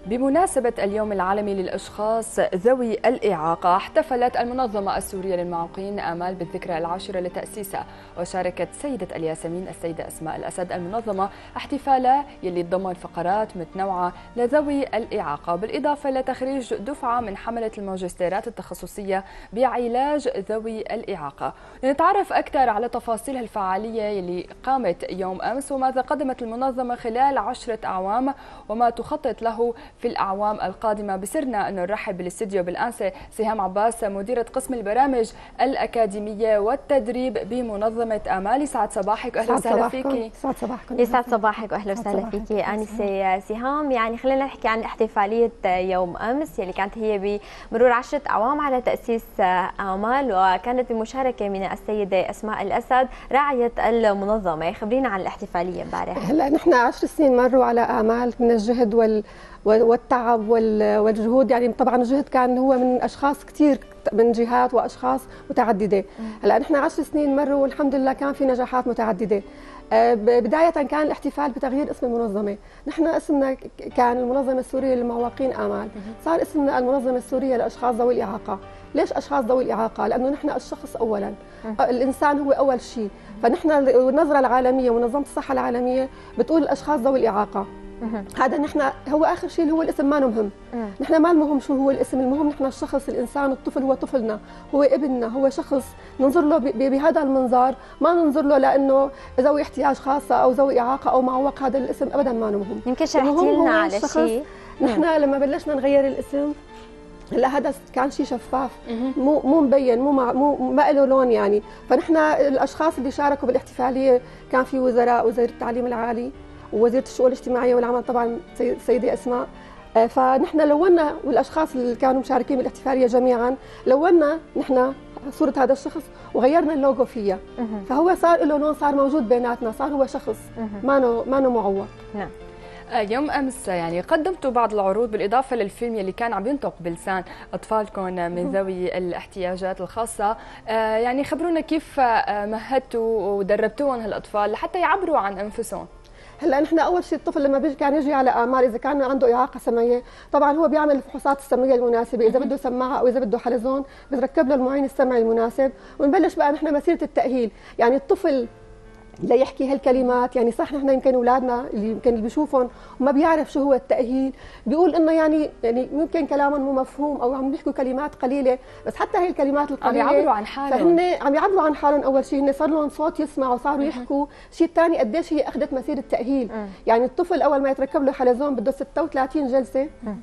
بمناسبة اليوم العالمي للأشخاص ذوي الإعاقة، احتفلت المنظمة السورية للمعوقين آمال بالذكرى العاشرة لتأسيسها، وشاركت سيدة الياسمين السيدة أسماء الأسد المنظمة احتفالها يلي تضمن فقرات متنوعة لذوي الإعاقة، بالإضافة لتخريج دفعة من حملة الماجستيرات التخصصية بعلاج ذوي الإعاقة. لنتعرف أكثر على تفاصيل الفعالية يلي قامت يوم أمس وماذا قدمت المنظمة خلال 10 أعوام وما تخطط له في الأعوام القادمة. بسرنا أنه نرحب بالاستديو بالأنسة سهام عباس، مديرة قسم البرامج الأكاديمية والتدريب بمنظمة آمال. يسعد صباحك وأهلا وسهلا فيكي. يسعد صباحكم. يسعد صباحك وأهلا وسهلا فيكي أنسة سهام. يعني خلينا نحكي عن احتفالية يوم أمس يلي كانت هي بمرور 10 أعوام على تأسيس آمال، وكانت بمشاركة من السيدة أسماء الأسد راعية المنظمة. خبرينا عن الاحتفالية امبارح. هلا نحن 10 سنين مروا على آمال من الجهد والتعب والجهود. يعني طبعا الجهد كان هو من اشخاص كثير من جهات واشخاص متعدده. هلا نحن 10 سنين مروا والحمد لله كان في نجاحات متعدده. بدايه كان الاحتفال بتغيير اسم المنظمه. نحن اسمنا كان المنظمه السوريه للمعوقين آمال، صار اسمنا المنظمه السوريه لاشخاص ذوي الاعاقه. ليش اشخاص ذوي الاعاقه؟ لانه نحن الشخص اولا، الانسان هو اول شيء. فنحن النظره العالميه ومنظمه الصحه العالميه بتقول الاشخاص ذوي الاعاقه. هذا نحن هو اخر شيء اللي هو الاسم ما مهم. نحن ما المهم شو هو الاسم، المهم نحن الشخص، الانسان، الطفل هو طفلنا، هو ابننا، هو شخص ننظر له بهذا المنظار، ما ننظر له لانه ذوي احتياج خاصه او ذوي اعاقه او معوق. هذا الاسم ابدا ما مهم. يمكن شرحتي لنا على شيء. نحن لما بلشنا نغير الاسم، هلا هذا كان شيء شفاف، مو مبين، مو ما له لون يعني. فنحن الاشخاص اللي شاركوا بالاحتفاليه كان في وزير التعليم العالي ووزيره الشؤون الاجتماعيه والعمل طبعا السيده اسماء. فنحن لونا، والاشخاص اللي كانوا مشاركين بالاحتفاليه جميعا لونا نحن صوره هذا الشخص وغيرنا اللوجو فيها. فهو صار له لون، صار موجود بيناتنا، صار هو شخص ما معوق. نعم. يوم امس يعني قدمتوا بعض العروض بالاضافه للفيلم يلي كان عم ينطق بلسان اطفالكم من ذوي الاحتياجات الخاصه. يعني خبرونا كيف مهدتوا ودربتوهم هالاطفال لحتى يعبروا عن انفسهم. هلا نحن اول شيء الطفل لما بيجي كان يجي على آمال اذا كان عنده اعاقه سمعيه، طبعا هو بيعمل الفحوصات السمعيه المناسبه، اذا بده سماعه او اذا بده حلزون بتركب له المعين السمعي المناسب، ونبلش بقى نحن مسيره التاهيل. يعني الطفل ليحكي هالكلمات، يعني صح نحن يمكن اولادنا اللي بيشوفهم وما بيعرف شو هو التاهيل، بيقول انه يعني يمكن كلامهم مو مفهوم او عم بيحكوا كلمات قليله، بس حتى هي الكلمات القليله عم يعبروا عن حالهم. فهن عم يعبروا عن حالهم. اول شيء هن صار لهم صوت يسمعوا، صاروا يحكوا. الشيء الثاني قديش هي اخذت مسيره التاهيل. يعني الطفل اول ما يتركب له حلزون بده 36 جلسه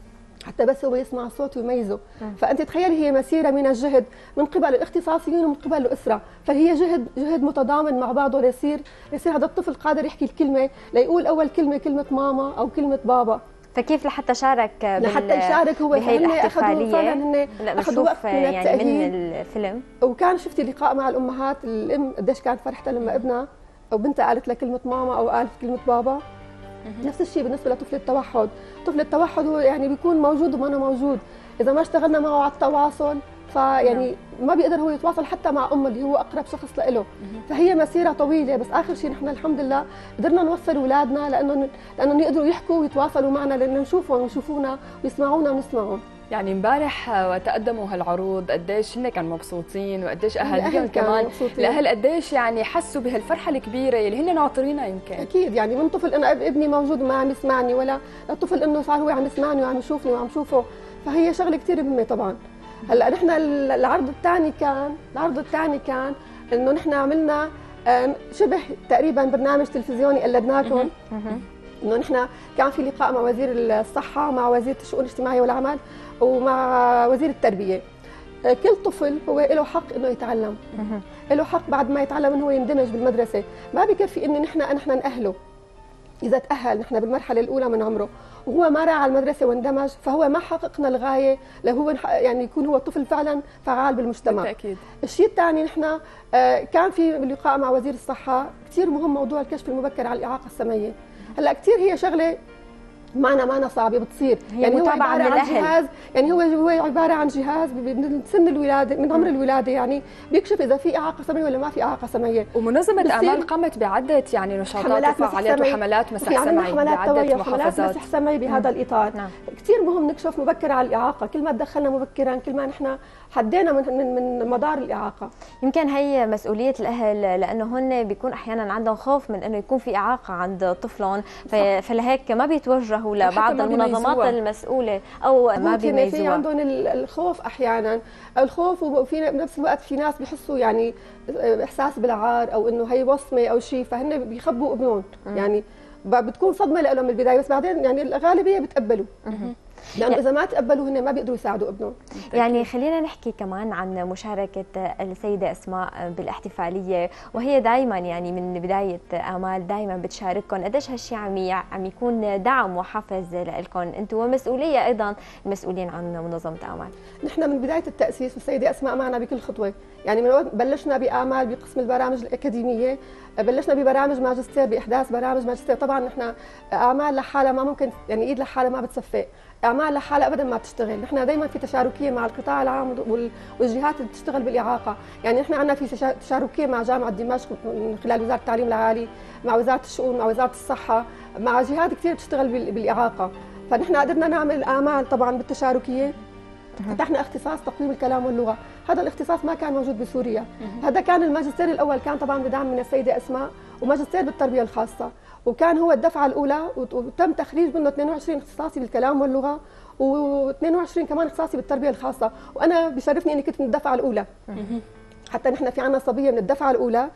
حتى بس هو يسمع الصوت ويميزه. فانت تخيلي هي مسيره من الجهد من قبل الاختصاصيين ومن قبل الاسره، فهي جهد متضامن مع بعضه ليصير هذا الطفل قادر يحكي الكلمه، ليقول اول كلمه ماما او كلمه بابا. فكيف لحتى شارك لحتى يشارك هو بهي الاحتفاليه؟ فعلا اخذوا وقت يعني من الفيلم. وكان شفتي لقاء مع الامهات، الام قديش كانت فرحتها لما ابنها او بنتها قالت لها كلمه ماما او قالت كلمه بابا. نفس الشيء بالنسبه لطفل التوحد. طفل التوحد هو يعني بيكون موجود وما أنا موجود، اذا ما اشتغلنا معه على التواصل فيعني ما بيقدر هو يتواصل حتى مع امه اللي هو اقرب شخص له. فهي مسيره طويله، بس اخر شيء نحن الحمد لله قدرنا نوصل اولادنا لانه يقدروا يحكوا ويتواصلوا معنا، لانه نشوفهم ويشوفونا ويسمعونا ونسمعهم. يعني امبارح وتقدموا هالعروض قديش هن كانوا مبسوطين وقديش اهاليهم كمان، الاهل قديش يعني حسوا بهالفرحه الكبيره اللي هن ناطرينها. يمكن اكيد يعني من طفل انا ابني موجود ما عم يسمعني، ولا الطفل انه صار هو عم يسمعني وعم يشوفني وعم شوفه، فهي شغله كثير مهمه طبعا. هلا نحن العرض الثاني كان انه نحن عملنا شبه تقريبا برنامج تلفزيوني قلدناكم. انه نحن كان في لقاء مع وزير الصحه ومع وزيره الشؤون الاجتماعيه والعمل ومع وزير التربيه. كل طفل هو له حق انه يتعلم، له حق بعد ما يتعلم انه هو يندمج بالمدرسه، ما بكفي ان نحن نأهله. اذا تأهل نحن بالمرحله الاولى من عمره وهو ما راح على المدرسه واندمج، فهو ما حققنا الغايه لهو يعني يكون هو الطفل فعلا فعال بالمجتمع. بالتأكيد. الشيء الثاني نحن كان في لقاء مع وزير الصحه كثير مهم، موضوع الكشف المبكر على الاعاقه السمعيه. هلا كثير هي شغله معنا صعبه بتصير، يعني هو عباره عن جهاز، يعني هو عباره عن جهاز من سن الولاده، من عمر الولاده، يعني بيكشف اذا في اعاقه سمعيه ولا ما في اعاقه سمعيه. ومنظمه آمال قامت بعده يعني نشاطات وفعاليات وحملات مسح سمعي بعده محافظات، حملات مسح سمعي بهذا الاطار. كثير مهم نكشف مبكرا على الاعاقه، كل ما تدخلنا مبكرا كل ما نحن حدينا من مدار الاعاقه. يمكن هي مسؤوليه الاهل، لانه هن بيكون احيانا عندهم خوف من انه يكون في اعاقه عند طفلهم، فلهيك ما بيتوجهوا لبعض المنظمات المسؤوله او ما بيميزوها. في عندهم الخوف احيانا، الخوف، وفي بنفس الوقت في ناس بيحسوا يعني احساس بالعار او انه هي وصمه او شيء، فهن بيخبوا ابنهم. يعني بتكون صدمه لهم من البدايه، بس بعدين يعني الغالبيه بتقبلوا، لانه اذا ما تقبلوا هن ما بيقدروا يساعدوا ابنهم. يعني خلينا نحكي كمان عن مشاركه السيده اسماء بالاحتفاليه، وهي دائما يعني من بدايه امال دائما بتشارككم، قديش هالشيء عم يكون دعم وحافز لكم انتم، ومسؤوليه ايضا المسؤولين عن منظمه امال. نحن من بدايه التاسيس والسيده اسماء معنا بكل خطوه، يعني من وقت بلشنا باعمال بقسم البرامج الاكاديميه، بلشنا ببرامج ماجستير، باحداث برامج ماجستير. طبعا نحن اعمال لحالها ما ممكن، يعني ايد لحالها ما بتصفي، اعمال لحالها ابدا ما بتشتغل. نحن دائما في تشاركيه مع القطاع العام والجهات اللي بتشتغل بالاعاقه، يعني نحن عندنا في تشاركيه مع جامعه دمشق من خلال وزاره التعليم العالي، مع وزاره الشؤون، مع وزاره الصحه، مع جهات كثير بتشتغل بالاعاقه. فنحن قدرنا نعمل اعمال طبعا بالتشاركيه. فتحنا اختصاص تقويم الكلام واللغه، هذا الاختصاص ما كان موجود بسوريا. هذا كان الماجستير الاول، كان طبعا بدعم من السيده اسماء، وماجستير بالتربيه الخاصه، وكان هو الدفعه الاولى، وتم تخريج منه 22 اختصاصي بالكلام واللغه، و22 كمان اختصاصي بالتربيه الخاصه، وانا بشرفني اني كنت من الدفعه الاولى. حتى نحن في عندنا صبيه من الدفعه الاولى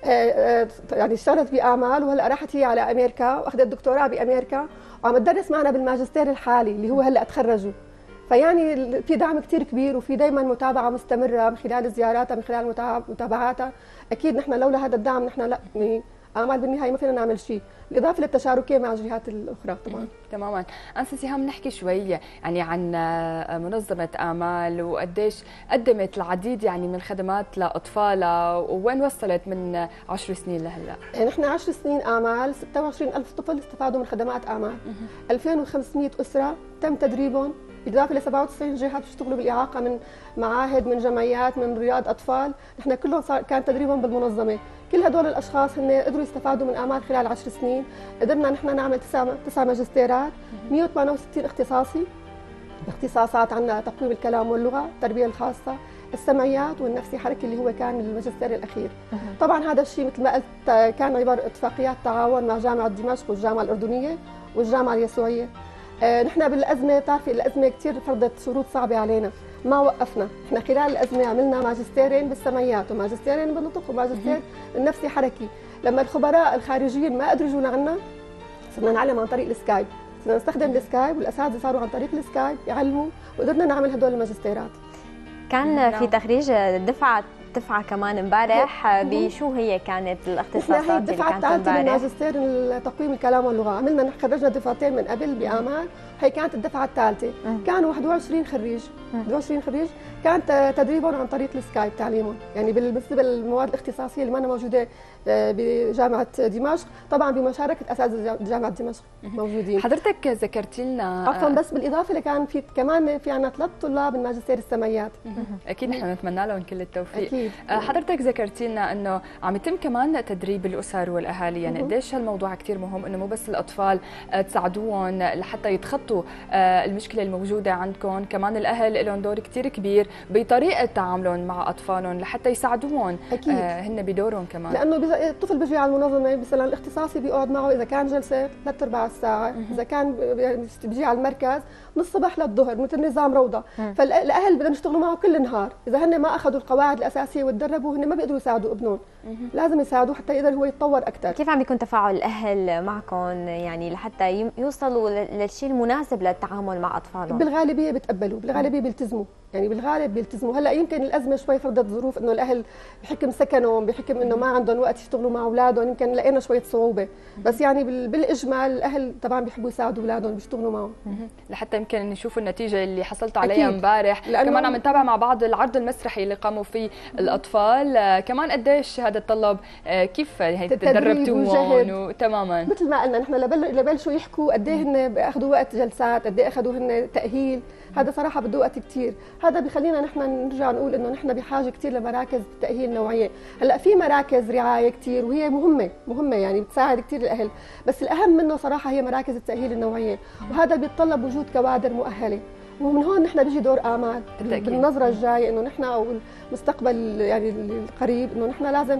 يعني اشتغلت باعمال، وهلا راحت هي على امريكا واخذت دكتوراه بامريكا، وعم تدرس معنا بالماجستير الحالي اللي هو هلا تخرجوا. فيعني في دعم كثير كبير، وفي دائما متابعه مستمره من خلال زياراتها، من خلال متابعاتها. اكيد نحن لولا هذا الدعم نحن لا، يعني امال بالنهايه ما فينا نعمل شيء، بالاضافه للتشاركيه مع الجهات الاخرى طبعا. تماما. انسه سهام، نحكي شوي يعني عن منظمه امال، وقديش قدمت العديد يعني من الخدمات لاطفالها، ووين وصلت من 10 سنين لهلا؟ نحن 10 سنين امال 26,000 طفل استفادوا من خدمات امال، 2500 اسره تم تدريبهم، بالاضافه ل 97 جهات بيشتغلوا بالاعاقه، من معاهد، من جمعيات، من رياض اطفال، نحن كلهم كان تدريبهم بالمنظمه. كل هدول الاشخاص هن قدروا يستفادوا من امال خلال 10 سنين. قدرنا نحن نعمل 9 ماجستيرات، 168 اختصاصي باختصاصات. عندنا تقويم الكلام واللغه، التربيه الخاصه، السمعيات والنفسي حركي اللي هو كان الماجستير الاخير. طبعا هذا الشيء مثل ما قلت كان عباره اتفاقيات تعاون مع جامعه دمشق والجامعه الاردنيه والجامعه اليسوعيه. نحن بالازمه، بتعرفي الازمه كثير فرضت شروط صعبه علينا، ما وقفنا. نحن خلال الازمه عملنا ماجستيرين بالسمعيات، وماجستيرين بالنطق، وماجستير بالنفسي حركي. لما الخبراء الخارجيين ما قدروا يجوا لعنا، صرنا نعلم عن طريق السكايب، صرنا نستخدم السكايب، والاساتذه صاروا عن طريق السكايب يعلموا، وقدرنا نعمل هدول الماجستيرات. كان في تخريج دفعه كمان امبارح، بشو هي كانت الاختصاصات هي الدفعه الثالثه من ماجستير تقويم الكلام واللغه، عملنا خرجنا دفعتين من قبل بامال، هي كانت الدفعه الثالثه. كانوا 21 خريج، 21 خريج، كان تدريبهم عن طريق السكايب تعليمهم، يعني بالنسبه للمواد الاختصاصيه اللي ما موجوده بجامعه دمشق، طبعا بمشاركه اساتذه جامعه دمشق موجودين. حضرتك ذكرتي لنا عفوا، بس بالاضافه كان في كمان في عندنا 3 طلاب من ماجستير السمعيات. اكيد نحن نتمنى لهم كل التوفيق. أكيد. حضرتك ذكرتي لنا انه عم يتم كمان تدريب الاسر والاهالي، يعني قديش هالموضوع كثير مهم، انه مو بس الاطفال تساعدوهم لحتى يتخطوا المشكله الموجوده عندكم، كمان الاهل لهم دور كثير كبير بطريقه تعاملهم مع اطفالهم لحتى يساعدوهم هن بدورهم كمان. لانه الطفل بيجي على المنظمه مثلا الاختصاصي بيقعد معه، اذا كان جلسه 3/4 ساعه، اذا كان بيجي على المركز من الصبح للظهر مثل نظام روضه. فالاهل بدهم يشتغلوا معه كل النهار، اذا هن ما اخذوا القواعد الاساسيه وتدربوا هن ما بيقدروا يساعدوا ابنهم. لازم يساعدوه حتى يقدر هو يتطور اكثر. كيف عم بيكون تفاعل الاهل معكم يعني لحتى يوصلوا للشيء المناسب للتعامل مع اطفالهم؟ بالغالبيه بتقبلوا، بالغالبيه بيلتزموا، يعني بالغالب بيلتزموا. هلا يمكن الازمه شوي فرضت ظروف انه الاهل بحكم سكنهم، بحكم انه ما عندهم وقت يشتغلوا مع اولادهم، يمكن لقينا شويه صعوبه، بس يعني بالاجمال الاهل طبعا بيحبوا يساعدوا اولادهم، بيشتغلوا معهم لحتى يمكن نشوفوا النتيجه اللي حصلتوا عليها امبارح. كمان عم نتابع مع بعض العرض المسرحي اللي قاموا فيه الاطفال، كمان قديش هذا تطلب كيف تدربتوهم تماما مثل ما قلنا نحن لبلشوا يحكوا قد ايه هن اخذوا وقت جلسات، قد ايه اخذوا هن تاهيل، هذا صراحه بده وقت كثير. هذا بخلينا نحن نرجع نقول انه نحن بحاجه كثير لمراكز تاهيل نوعيه. هلا في مراكز رعايه كثير وهي مهمه يعني بتساعد كثير الاهل، بس الاهم منه صراحه هي مراكز التاهيل النوعيه، وهذا بيتطلب وجود كوادر مؤهله. ومن هون نحن بيجي دور امال بالنظره الجايه، انه نحن او المستقبل يعني القريب، انه نحن لازم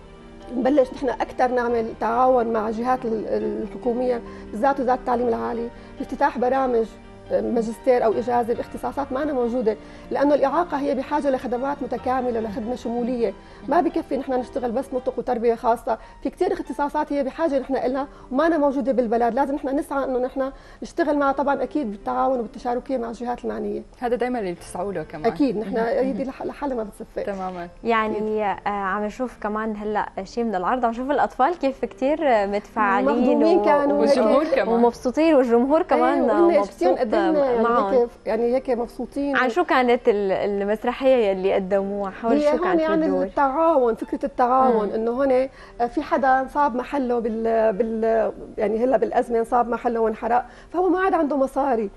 نبلش نحن اكثر نعمل تعاون مع الجهات الحكوميه بالذات وزاره التعليم العالي بافتتاح برامج ماجستير او اجازه باختصاصات معنا موجوده، لانه الاعاقه هي بحاجه لخدمات متكامله ولخدمه شموليه، ما بكفي نحن نشتغل بس نطق وتربيه خاصه، في كثير اختصاصات هي بحاجه نحن لها ومانا موجوده بالبلد، لازم نحن نسعى انه نحن نشتغل معها طبعا اكيد بالتعاون وبالتشاركيه مع الجهات المعنيه. هذا دائما اللي بتسعوا له كمان. اكيد نحن هيدي لحالها ما بتصفي. تماما. يعني عم نشوف كمان هلا شيء من العرض، عم نشوف الاطفال كيف كثير متفاعلين كانوا والجمهور كمان ومبسوطين، والجمهور كمان مبسوط معهم يعني هيك مبسوطين. عن شو كانت المسرحيه اللي قدموها؟ حول شو كانت يعني الدور؟ التعاون، فكره التعاون، انه هون في حدا انصاب محله بال يعني هلا بالازمه انصاب محله وانحرق، فهو ما عاد عنده مصاري.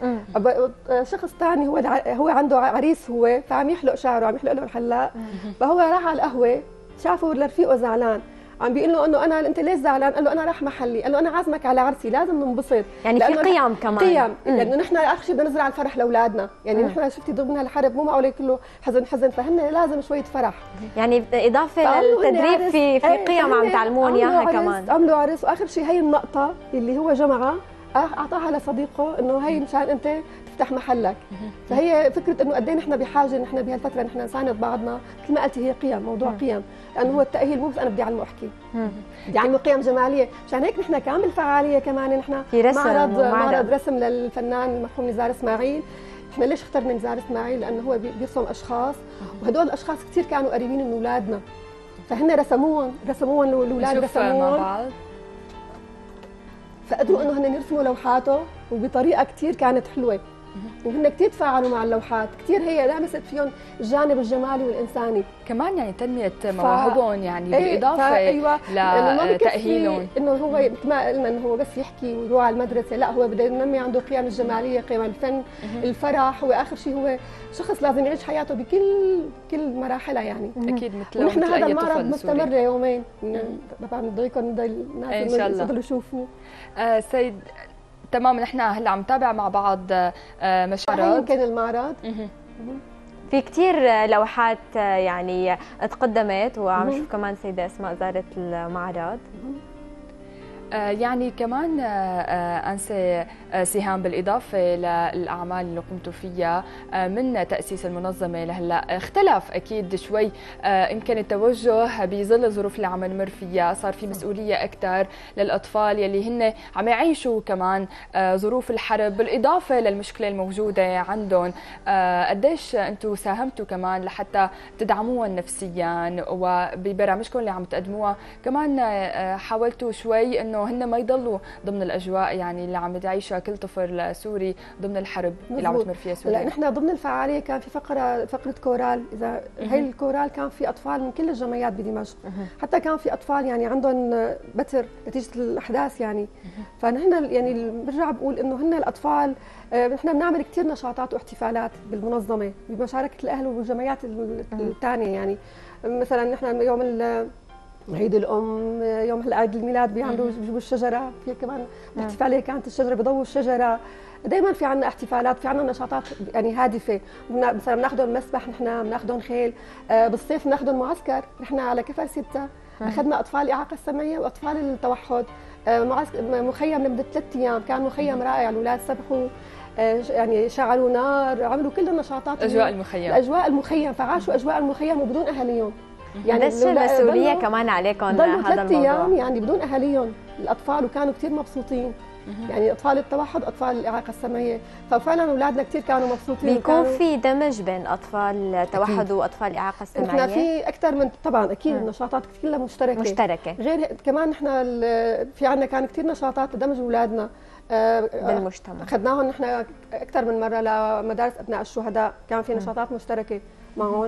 شخص ثاني هو عنده عريس، هو فعم يحلق شعره، عم يحلق له الحلاق، فهو راح على القهوه شافه رفيقه زعلان، عم بيقول له انه انت ليش زعلان؟ قال له انا راح محلي، قال له انا عازمك على عرسي لازم ننبسط. يعني في قيم كمان، قيم، لانه نحن اخر شيء بدنا نزرع الفرح لاولادنا، يعني نحن شفتي ضمن الحرب مو معقول كله حزن حزن، فهن لازم شويه فرح. يعني اضافه للتدريب في قيم عم تعلمون اياها كمان. عملوا عرس، واخر شيء هي النقطه اللي هو جمعها اعطاها لصديقه انه هي مشان انت تفتح محلك. فهي فكره انه قد ايه نحن بحاجه نحن بهالفتره نحن نساند بعضنا، مثل ما قلتي هي قيم، موضوع قيم، لانه هو التاهيل مو بس انا بدي اعلمه احكي، بدي اعلمه قيم جماليه، مشان هيك نحن كمان بالفعاليه كمان نحن في رسم معرض رسم للفنان المرحوم نزار اسماعيل. احنا ليش اخترنا نزار اسماعيل؟ لانه هو بيرسم اشخاص، وهدول الاشخاص كثير كانوا قريبين من اولادنا، فهن رسموهم الاولاد رسموهم مع بعض، فقدروا انه هن يرسموا لوحاته وبطريقه كثير كانت حلوه، وهن كثير تفاعلوا مع اللوحات، كثير هي لامست فيهم الجانب الجمالي والانساني كمان يعني تنميه مواهبهم، يعني بالاضافه أيوة. لتاهيلهم، انه هو مثل ما قلنا انه هو بس يحكي ويروح على المدرسه، لا هو بده ينمي عنده قيم الجماليه، قيم الفن، الفرح، واخر شيء هو شخص لازم يعيش حياته بكل مراحلها يعني. اكيد مثل ونحن هذا اي المعرض طفل مستمر يومين، طبعا بضيكم الناس ان شاء الله يقدروا يشوفوا. سيد تمام، نحن هلا عم نتابع مع بعض مشارات يمكن المعرض في كثير لوحات يعني تقدمت، وعم نشوف كمان سيدة اسماء زارت المعرض. يعني كمان أنسة سهام، بالإضافة للأعمال اللي قمتوا فيها من تأسيس المنظمة لهلا، اختلف أكيد شوي يمكن التوجه بظل الظروف اللي عم نمر فيها، صار في مسؤولية أكثر للأطفال يلي هن عم يعيشوا كمان ظروف الحرب، بالإضافة للمشكلة الموجودة عندهم. قديش أنتم ساهمتوا كمان لحتى تدعموهم نفسيا، وببرامجكم اللي عم تقدموها كمان حاولتوا شوي إنه هن ما يضلوا ضمن الاجواء يعني اللي عم يعيشها كل طفل سوري ضمن الحرب اللي عم تمر فيها سوريا. لا نحن ضمن الفعاليه كان في فقره كورال، اذا هي الكورال كان في اطفال من كل الجمعيات بدمشق، حتى كان في اطفال يعني عندهم بتر نتيجه الاحداث يعني. فنحن يعني برجع بقول انه هن الاطفال، نحن بنعمل كثير نشاطات واحتفالات بالمنظمه بمشاركه الاهل والجمعيات الثانيه، يعني مثلا نحن يوم عيد الام، يوم عيد الميلاد بيجيبوا الشجره، في كمان احتفاليه كانت الشجره بيضووا الشجره، دائما في عندنا احتفالات، في عندنا نشاطات يعني هادفه، مثلا بناخذهم مسبح، نحن بناخذهم خيل، بالصيف بناخذهم معسكر، نحن على كفر 6 اخذنا اطفال الاعاقه السمعيه واطفال التوحد، مخيم لمده 3 ايام، كان مخيم رائع، الاولاد سبحوا يعني شعلوا نار، عملوا كل النشاطات، اجواء المخيم، فعاشوا اجواء المخيم وبدون اهاليهم. يعني المسؤوليه كمان عليكم هذا الموضوع، 3 ايام يعني بدون اهاليهم الاطفال، وكانوا كثير مبسوطين، يعني اطفال التوحد اطفال الاعاقه السمعيه، ففعلا اولادنا كثير كانوا مبسوطين. بيكون في دمج بين اطفال التوحد واطفال الاعاقه السمعيه؟ نحن في اكثر من طبعا اكيد النشاطات كلها مشتركه، غير كمان نحن في عندنا كان كثير نشاطات لدمج اولادنا بالمجتمع، اخذناهم نحن اكثر من مره لمدارس ابناء الشهداء، كان في نشاطات مشتركه معهم،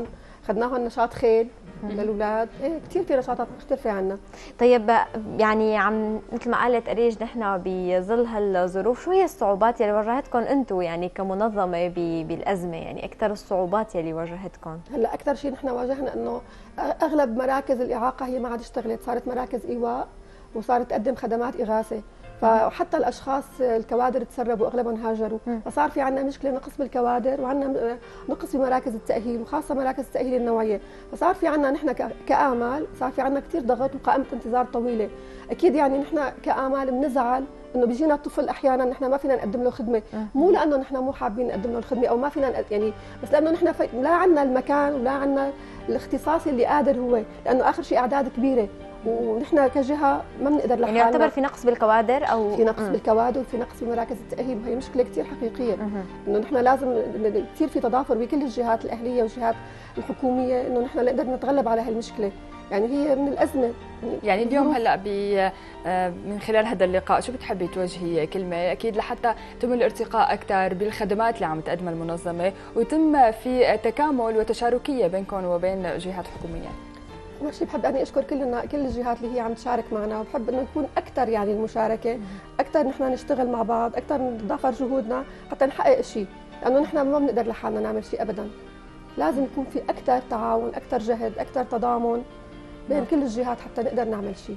اخذناهم نشاط خيل للاولاد، كثير في نشاطات مختلفه عنا. طيب يعني عم مثل ما قالت أريج، نحن بظل هالظروف شو هي الصعوبات اللي واجهتكم انتم يعني كمنظمه بالازمه؟ يعني اكثر الصعوبات اللي واجهتكم؟ هلا اكثر شيء نحن واجهنا انه اغلب مراكز الاعاقه هي ما عاد اشتغلت، صارت مراكز ايواء وصارت تقدم خدمات اغاثه، فحتى الاشخاص الكوادر تسربوا واغلبهم هاجروا، فصار في عندنا مشكله نقص بالكوادر وعندنا نقص بمراكز التاهيل وخاصه مراكز التاهيل النوعيه، فصار في عندنا نحن كآمال صار في عندنا كثير ضغط وقائمه انتظار طويله. اكيد يعني نحن كآمال بنزعل انه بيجينا الطفل احيانا نحن ما فينا نقدم له خدمه، مو لانه نحن مو حابين نقدم له الخدمه او ما فينا يعني، بس لانه نحن لا عندنا المكان ولا عندنا الاختصاص اللي قادر هو، لانه اخر شيء اعداد كبيره ونحن كجهه ما بنقدر لحالنا. يعني يعتبر في نقص بالكوادر او في نقص بالكوادر وفي نقص بمراكز التاهيل، وهي مشكله كثير حقيقيه. انه نحن لازم كثير في تضافر بكل الجهات الاهليه والجهات الحكوميه انه نحن نقدر نتغلب على هالمشكله، يعني هي من الازمه. يعني اليوم هلا من خلال هذا اللقاء شو بتحبي توجهي كلمه اكيد لحتى يتم الارتقاء اكثر بالخدمات اللي عم تقدمها المنظمه ويتم في تكامل وتشاركيه بينكم وبين جهات حكوميه؟ اول شيء بحب اني اشكر كل الجهات اللي هي عم تشارك معنا، وبحب انه يكون اكثر يعني المشاركه، اكثر نحن نشتغل مع بعض، اكثر نتضافر جهودنا حتى نحقق شيء، لانه نحن ما بنقدر لحالنا نعمل شيء ابدا. لازم يكون في اكثر تعاون، اكثر جهد، اكثر تضامن بين كل الجهات حتى نقدر نعمل شيء.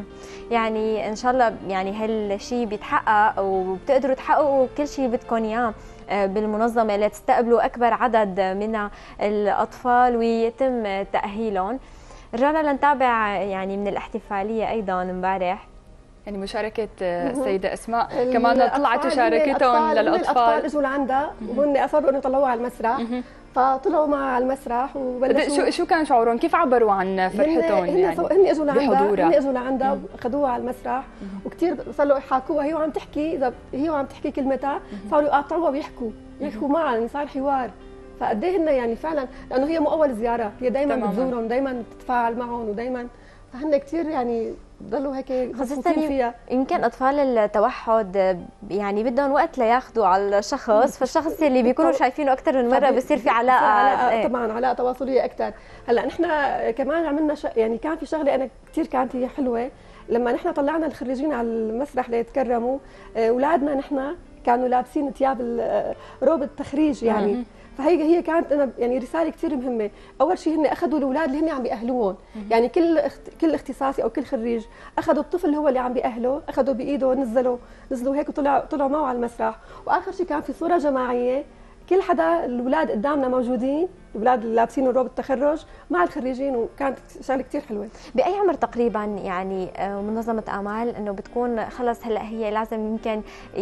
يعني ان شاء الله يعني هالشيء بيتحقق وبتقدروا تحققوا كل شيء بدكم اياه بالمنظمه لتستقبلوا اكبر عدد من الاطفال ويتم تاهيلهم. رجعنا لنتابع يعني من الاحتفاليه ايضا امبارح، يعني مشاركة السيدة أسماء كمان طلعت وشاركتهم للأطفال. الأطفال اجوا لعندها وهن أصروا إنه يطلعوا على المسرح، فطلعوا معها على المسرح وبلشوا. شو كان شعورهم؟ كيف عبروا عن فرحتهم يعني هن اجوا لعندها، هن اجوا لعندها واخذوها على المسرح وكثير صاروا يحاكوها، هي وعم تحكي، إذا هي وعم تحكي كلمتها صاروا يقاطعوها ويحكوا معها، يعني صار حوار. فقد ايه هن يعني فعلا، لانه هي مو اول زياره، هي دائما بتزورهم، دائما بتتفاعل معهم، ودائما فهن كثير يعني ضلوا هيك خصوصا فيها. يمكن اطفال التوحد يعني بدهم وقت لياخذوا على الشخص، فالشخص اللي بيكونوا شايفينه اكثر من مره بصير في علاقه طبعا علاقه تواصليه اكثر. هلا نحن كمان عملنا يعني كان في شغله انا كثير كانت هي حلوه، لما نحن طلعنا الخريجين على المسرح ليتكرموا، اولادنا نحن كانوا لابسين ثياب روب التخريج يعني، فهي كانت انا يعني رساله كثير مهمه. اول شيء هن اخذوا الاولاد اللي هن عم بيأهلوهم، يعني كل اختصاصي او كل خريج اخذوا الطفل هو اللي عم بيأهله، اخذوا بايده نزلوا هيك طلعوا معه على المسرح، واخر شيء كان في صوره جماعيه، كل حدا الاولاد قدامنا موجودين، الاولاد اللي لابسين الروب التخرج مع الخريجين، وكانت شغله كثير حلوه. باي عمر تقريبا يعني منظمه امال انه بتكون خلص هلا هي لازم يمكن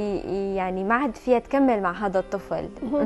يعني ما عاد فيها تكمل مع هذا الطفل؟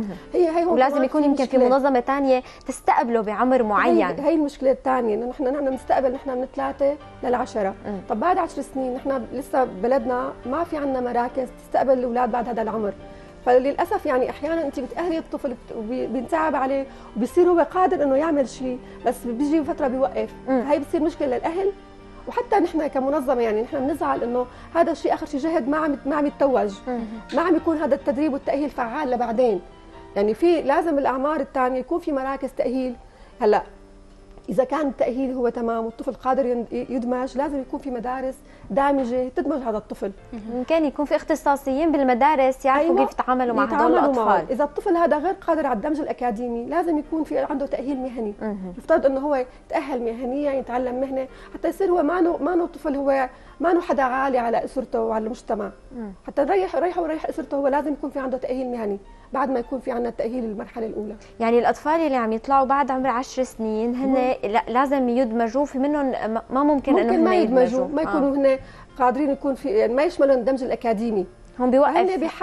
هي ولازم يكون يمكن في منظمه ثانيه تستقبله بعمر معين. هي المشكله الثانيه، انه نحن بنستقبل نحن من 3 ل10. طب بعد 10 سنين نحن لسه بلدنا ما في عندنا مراكز تستقبل الاولاد بعد هذا العمر، فللاسف يعني احيانا انت بتاهلي الطفل وبينتعب عليه وبصير هو قادر انه يعمل شيء، بس بيجي فتره بيوقف، فهي بتصير مشكله للاهل وحتى نحن كمنظمه. يعني نحن بنزعل انه هذا الشيء اخر شيء جهد ما عم يتوج، ما عم يكون هذا التدريب والتاهيل فعال لبعدين. يعني في لازم الاعمار الثانيه يكون في مراكز تاهيل. هلا إذا كان التأهيل هو تمام والطفل قادر يدمج، لازم يكون في مدارس دامجة تدمج هذا الطفل. ممكن يكون في اختصاصيين بالمدارس يعرفوا كيف يتعاملوا مع هذول الأطفال. إذا الطفل هذا غير قادر على الدمج الأكاديمي، لازم يكون في عنده تأهيل مهني. يفترض إنه هو يتأهل مهنيا، يتعلم مهنة حتى يصير هو ما طفل، هو ما حدا عالي على أسرته وعلى المجتمع. حتى يريح أسرته، هو لازم يكون في عنده تأهيل مهني بعد ما يكون في عندنا التأهيل المرحلة الأولى. يعني الأطفال اللي عم يطلعوا بعد عمر 10 سنين هن لازم يدمجوا، في منهم ما ممكن انهم ما يدمجوا، ما يكونوا هن قادرين يكون في، يعني ما يشملهم الدمج الأكاديمي. هم بيوقف،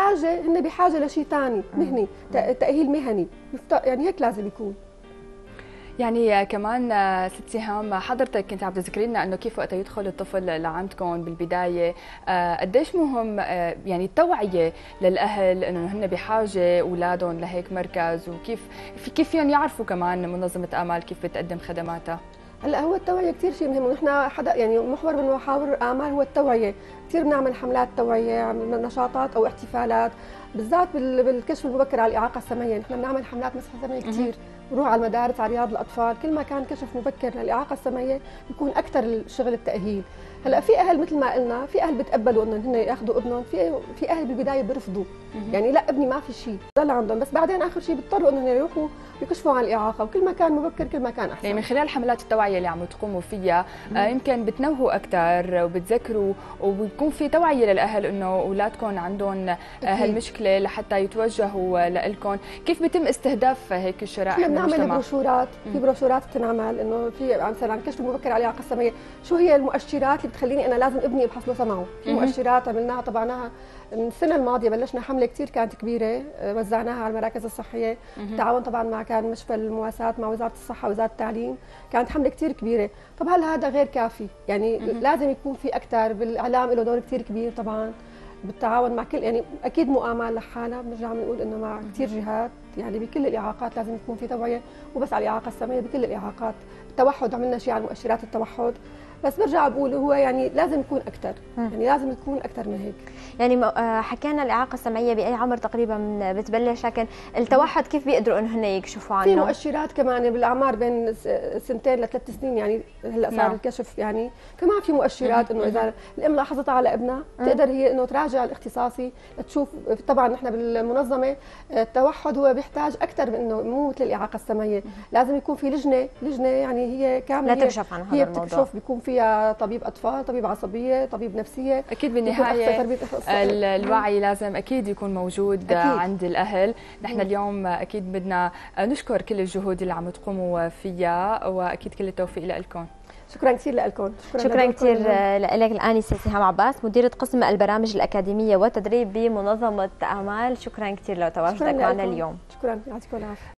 هن بحاجة لشيء ثاني مهني، تأهيل مهني، يعني هيك لازم يكون. يعني كمان ست سهام، حضرتك كنت عم تذكري لنا انه كيف وقت يدخل الطفل لعندكم بالبدايه قديش مهم يعني التوعيه للاهل انه هن بحاجه اولادهم لهيك مركز، وكيف فيهم يعرفوا كمان منظمه امال كيف بتقدم خدماتها؟ هلا هو التوعيه كثير شيء مهم، ونحن حدا يعني محور من محاور امال هو التوعيه، كثير بنعمل حملات توعيه، نشاطات او احتفالات بالذات بالكشف المبكر على الاعاقه السمعيه. نحن بنعمل حملات مسح سمعي كثير، بنروح على المدارس على رياض الاطفال، كل ما كان كشف مبكر للاعاقه السمعيه بيكون اكثر الشغل التاهيل. هلا في اهل مثل ما قلنا، في اهل بتقبلوا انه هن ياخذوا ابنهم، في اهل بالبدايه بيرفضوا، يعني لا ابني ما في شيء ضل عندهم، بس بعدين اخر شيء بيضطروا انهم يروحوا يكشفوا عن الاعاقه، وكل ما كان مبكر كل ما كان احسن. يعني من خلال حملات التوعيه اللي عم تقوموا فيها يمكن بتنوهوا اكثر وبتذكروا وبيكون في توعيه للاهل انه اولادكم عندهم هالمشكله لحتى يتوجهوا لكم. كيف بيتم استهداف هيك الشرائح من المجتمع؟ بنعمل بروشورات، في بروشورات بتنعمل انه في مثلا كشف مبكر على الاعاقه السمعيه، شو هي المؤشرات اللي بتخليني انا لازم ابني ابحث له سمعه. في مؤشرات عملناها طبعناها من السنه الماضيه، بلشنا حمله كثير كانت كبيره وزعناها على المراكز الصحيه بالتعاون طبعا مع كان مشفى المواساة مع وزاره الصحه ووزاره التعليم، كانت حمله كثير كبيره. طب هل هذا غير كافي؟ يعني لازم يكون في اكثر، بالاعلام له دور كثير كبير طبعا، بالتعاون مع كل، يعني اكيد مو امال لحالها، بنرجع بنقول انه مع كثير جهات، يعني بكل الاعاقات لازم يكون في توعيه، مو بس على الاعاقه السمعيه، بكل الاعاقات. التوحد عملنا شيء على مؤشرات التوحد، بس برجع بقول هو يعني لازم يكون اكثر، يعني لازم يكون اكثر من هيك. يعني حكينا الاعاقه السمعيه باي عمر تقريبا بتبلش، لكن التوحد كيف بيقدروا انه هن يكشفوا عنه؟ في مؤشرات كمان بالاعمار بين 2 ل 3 سنين، يعني هلا صار الكشف، يعني كمان في مؤشرات انه اذا الام لاحظتها على ابنها تقدر هي انه تراجع الاختصاصي لتشوف. طبعا نحن بالمنظمه التوحد هو بيحتاج اكثر من انه مو مثل الاعاقه السمعيه، لازم يكون في لجنه يعني هي كامله لا تكشف عن هذا هي الموضوع، بتكشف، بيكون فيها طبيب اطفال، طبيب عصبيه، طبيب نفسيه. اكيد بالنهايه الوعي لازم اكيد يكون موجود أكيد عند الاهل. نحن اليوم اكيد بدنا نشكر كل الجهود اللي عم تقوموا فيها، واكيد كل التوفيق لكم. شكرا كثير لكم. شكرا كثير لك الآنسة سهام عباس، مديرة قسم البرامج الأكاديمية والتدريب بمنظمة آمال. شكرا كثير لتواجدك معنا اليوم. شكرا، يعطيكم العافية.